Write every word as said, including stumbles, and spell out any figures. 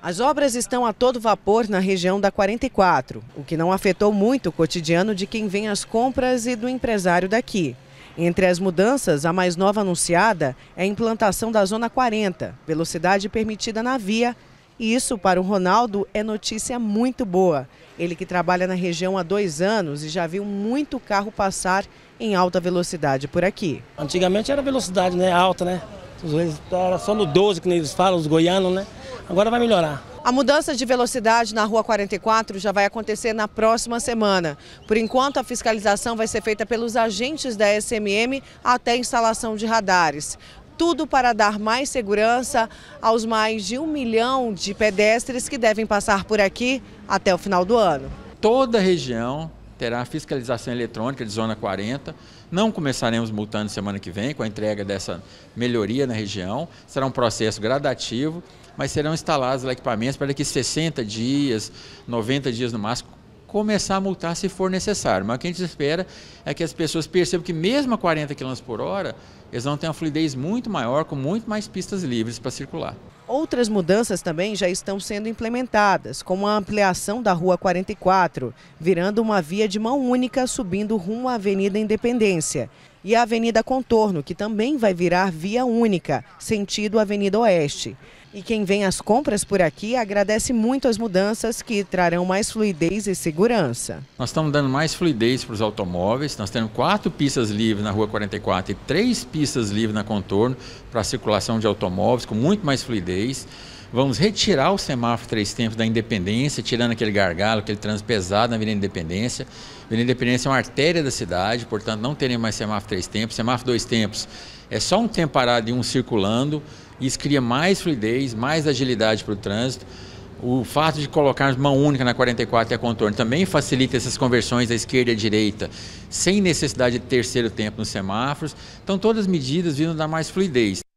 As obras estão a todo vapor na região da quarenta e quatro, o que não afetou muito o cotidiano de quem vem às compras e do empresário daqui. Entre as mudanças, a mais nova anunciada é a implantação da Zona quarenta, velocidade permitida na via. E isso, para o Ronaldo, é notícia muito boa. Ele que trabalha na região há dois anos e já viu muito carro passar em alta velocidade por aqui. Antigamente era velocidade, né, alta, né? Era só no doze, que eles falam, os goianos, né? Agora vai melhorar. A mudança de velocidade na Rua quarenta e quatro já vai acontecer na próxima semana. Por enquanto, a fiscalização vai ser feita pelos agentes da S M M até a instalação de radares. Tudo para dar mais segurança aos mais de um milhão de pedestres que devem passar por aqui até o final do ano. Toda a região terá fiscalização eletrônica de Zona quarenta. Não começaremos multando semana que vem com a entrega dessa melhoria na região. Será um processo gradativo, mas serão instalados equipamentos para daqui sessenta dias, noventa dias no máximo, começar a multar se for necessário. Mas o que a gente espera é que as pessoas percebam que mesmo a quarenta quilômetros por hora, eles vão ter uma fluidez muito maior, com muito mais pistas livres para circular. Outras mudanças também já estão sendo implementadas, como a ampliação da Rua quarenta e quatro, virando uma via de mão única subindo rumo à Avenida Independência. E a Avenida Contorno, que também vai virar via única, sentido Avenida Oeste. E quem vem às compras por aqui agradece muito as mudanças que trarão mais fluidez e segurança. Nós estamos dando mais fluidez para os automóveis, nós temos quatro pistas livres na Rua quarenta e quatro e três pistas livres na Contorno para a circulação de automóveis, com muito mais fluidez. Vamos retirar o semáforo três tempos da Independência, tirando aquele gargalo, aquele trânsito pesado na Avenida Independência. A Avenida Independência é uma artéria da cidade, portanto não teremos mais semáforo três tempos. Semáforo dois tempos é só um tempo parado e um circulando. Isso cria mais fluidez, mais agilidade para o trânsito. O fato de colocarmos mão única na quarenta e quatro e a Contorno também facilita essas conversões da esquerda e à direita, sem necessidade de terceiro tempo nos semáforos. Então todas as medidas viram dar mais fluidez.